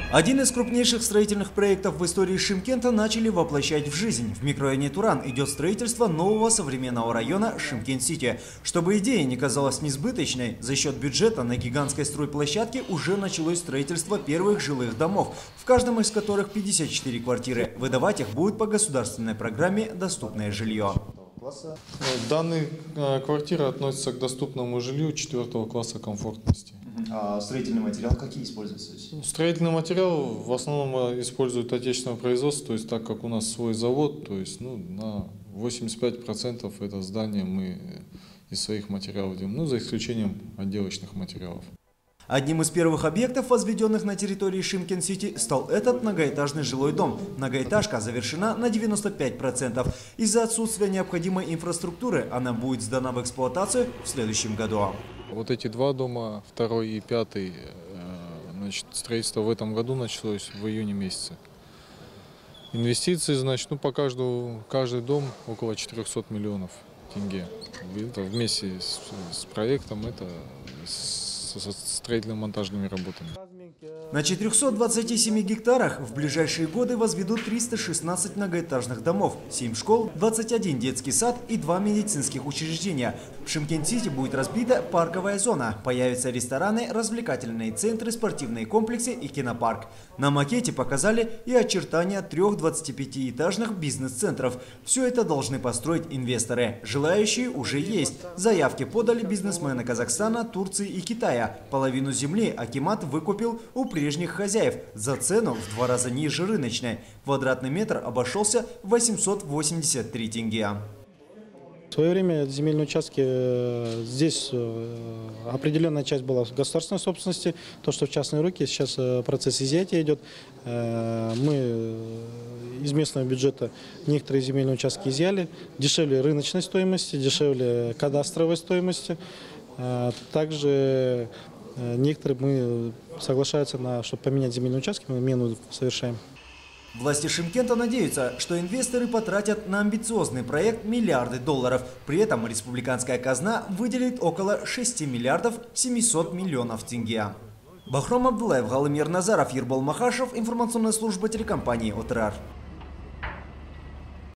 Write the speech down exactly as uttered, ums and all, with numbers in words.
Один из крупнейших строительных проектов в истории Шымкента начали воплощать в жизнь. В микрорайоне Туран идет строительство нового современного района Шымкент-Сити. Чтобы идея не казалась несбыточной, за счет бюджета на гигантской стройплощадке уже началось строительство первых жилых домов, в каждом из которых пятьдесят четыре квартиры. Выдавать их будет по государственной программе «Доступное жилье». Данные квартиры относятся к доступному жилью четвертого класса комфортности. А строительный материал какие используются? Строительный материал в основном используют отечественного производства, то есть так как у нас свой завод, то есть ну, на восемьдесят пять процентов это здание мы из своих материалов делаем, ну за исключением отделочных материалов. Одним из первых объектов, возведенных на территории Шымкент-Сити, стал этот многоэтажный жилой дом. Многоэтажка завершена на девяносто пять процентов. Из-за отсутствия необходимой инфраструктуры она будет сдана в эксплуатацию в следующем году. Вот эти два дома, второй и пятый, значит, строительство в этом году началось в июне месяце. Инвестиции, значит, ну, по каждому, каждый дом около четырёхсот миллионов тенге. Это вместе с, с проектом, это с, со строительно-монтажными работами. На четырёхстах двадцати семи гектарах в ближайшие годы возведут триста шестнадцать многоэтажных домов, семь школ, двадцать один детский сад и два медицинских учреждения. В Шымкент-Сити будет разбита парковая зона, появятся рестораны, развлекательные центры, спортивные комплексы и кинопарк. На макете показали и очертания трех двадцатипятиэтажных бизнес-центров. Все это должны построить инвесторы. Желающие уже есть. Заявки подали бизнесмены Казахстана, Турции и Китая. Половину земли акимат выкупил у прежних хозяев за цену в два раза ниже рыночной. Квадратный метр обошелся в восемьсот восемьдесят три тенге. В свое время земельные участки, здесь определенная часть была в государственной собственности, то, что в частные руки, сейчас процесс изъятия идет. Мы из местного бюджета некоторые земельные участки изъяли, дешевле рыночной стоимости, дешевле кадастровой стоимости. Также некоторые мы соглашаются на, чтобы поменять земельные участки, мы мену совершаем. Власти Шымкента надеются, что инвесторы потратят на амбициозный проект миллиарды долларов. При этом республиканская казна выделит около шести миллиардов семисот миллионов тенге. Бахром Абдулаев, Галымир Назаров, Ербол Махашев, информационная служба телекомпании ОТРАР.